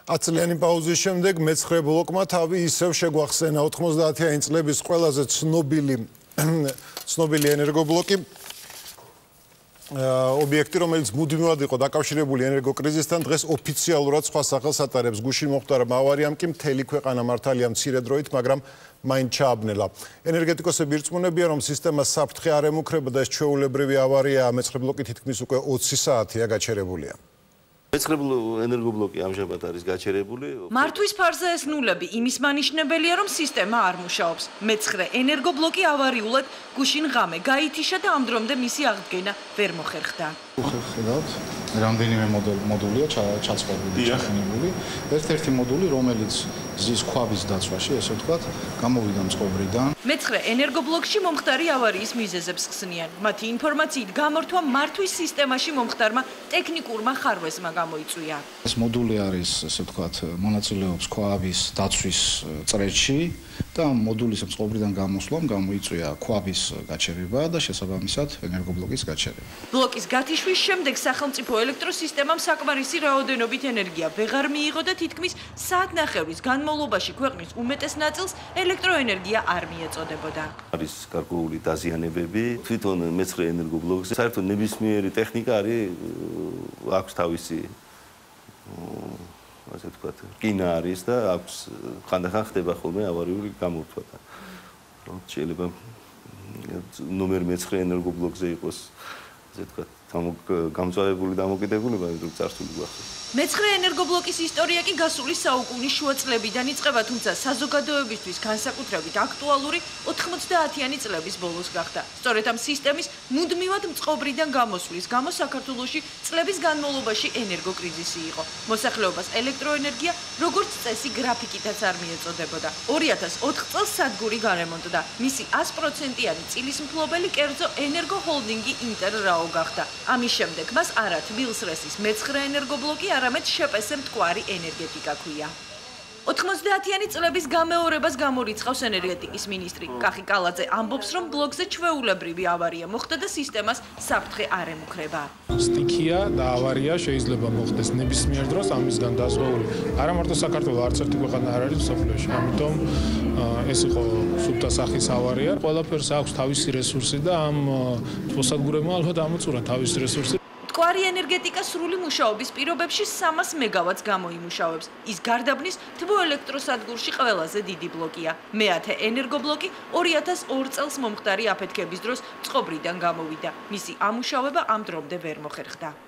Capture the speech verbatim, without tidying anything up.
ათწლიანი პაუზის შემდეგ მეცხრე ბლოკმა თავი ისევ შეგვახსენა ოთხმოცდაათიანი წლების ყველაზე ცნობილი ცნობილი ენერგობლოკი ობიექტი, რომელიც მუდმივად იყო დაკავშირებული ენერგოკრიზისთან, დღეს ოფიციალურად სხვა სახელს ატარებს. გუშინ მოხდა ავარიამ კი მთელი ქვეყანა მართალია მცირე დროით, მაგრამ მაინც ჩააბნელა. ენერგეტიკოსები ირწმუნებიან, რომ სისტემას საფრთხე არ ემუქრება და ეს ჩვეულებრივი ავარია. მეცხრე ბლოკი თითქმის უკვე ოცი საათია გაჩერებულია. მეცხრე ენერგობლოკი ამჟამად არის გაჩერებული. მართვის ფარზე ეს ნულები იმის მანიშნებელია, რომ სისტემა არ მუშაობს. მეცხრე ენერგობლოკი ავარიულად გუშინ ღამე გაითიშა და ამ დრომდე მისი აღდგენა ვერ მოხერხდა. ხედავთ, რამდენიმე მოდულია ჩაწყობილი, ჩახენებული. ერთ-ერთი მოდული, რომელიც ზის ქვაბის დაცვაში, ესე ვთქვათ, გამოვიდა წყობრიდან. მეცხრე ენერგობლოკში მომხდარი ავარიის მიზეზებს ხსნიან. მათი ინფორმაციით გამორთვა მართვის სისტემაში მომხდარმა ტექნიკურმა ხარვეზმა გამოიწვია. ეს მოდული არის, ესე ვთქვათ, მონაწილეობს ქვაბის დაცვის წრეში და მოდულის წყობრიდან გამოსვლამ გამოიწვია ქვაბის გაჩერება და შესაბამისად ენერგობლოკის გაჩერება. ბლოკის გათიშვის შემდეგ სახელმწიფო ელექტროსისტემამ საკმარისი რაოდენობით ენერგია ვეღარ მიიღო და თითქმის საათნახევრის განმავლობაში ქვეყნის უმეტეს ნაწილს ელექტროენერგია არ მიეწოდებოდა. არის გარკვეული დაზიანებები თვითონ მეცხრე ენერგობლოკზე. საერთოდ ნებისმიერი ტექნიკა არის აქვს თავისი ასე ვთქვათ, რკინა არის და აქვს ხანდახან ხდება ხოლმე ავარიული გამორთვა. შეიძლება ნომერ მეცხრე ენერგობლოკზე იყოს ასე ვთქვათ, გამწვავებული დამოკიდებულება, რომ წარსული გვახსოვს. მეცხრე ენერგობლოკის ისტორია კი გასული საუკუნის შუა წლებიდან იწყება, თუმცა საზოგადოებისთვის განსაკუთრებით აქტუალური ოთხმოცდაათიანი წლების ბოლოს გახდა. სწორედ ამ სისტემის მუდმივად წყობრიდან გამოსვლის გამო საქართველოში წლების განმავლობაში ენერგოკრიზისი იყო. მოსახლეობას ელექტროენერგია როგორც წესი გრაფიკითაც არ მიეწოდებოდა. ორი ათას ოთხ წელს სადგური გარემონტდა. მისი ას პროცენტიანი წილის მფლობელი კერძო ენერგო ჰოლდინგი ინტერრაო გახდა. ამის შემდეგ მას არა თბილს რესის მეცხრე ენერგობლოკი, არამედ შეპესე მტკვარი ენერგეტიკა ქვია. ოთხმოცდაათიანი წლების გამეორებას გამორიცხავს ენერგეტიკის მინისტრი კახი კალაძე ამბობს, რომ ბლოკზე ჩვეულებრივი ავარია მოხდა და სისტემას საფრთხე არ ემუქრება. სტიქია და ავარია შეიძლება მოხდეს ნებისმიერ დროს, ამისგან დაზღვეული არა მარტო საქართველოს, არც ერთი ქვეყანა არ არის მსოფლიოში. ამიტომ ეს იყო სუფთა სახის ავარია. ყველაფერს აქვს თავისი რესურსი და ამ მოსადგურებმა ალბათ ამოწურა თავისი რესურსი. მტკვარი ენერგეტიკა სრული მუშაობის პირობებში სამას მეგავატს გამოიმუშავებს. ის გარდაბნის თბოელექტროსადგურში ყველაზე დიდი ბლოკია. მეათე ენერგობლოკი ორი ათას ორ წელს მომხდარი აფეთქების დროს წყობრიდან გამოვიდა. მისი ამუშავება ამ დრომდე ვერ მოხერხდა.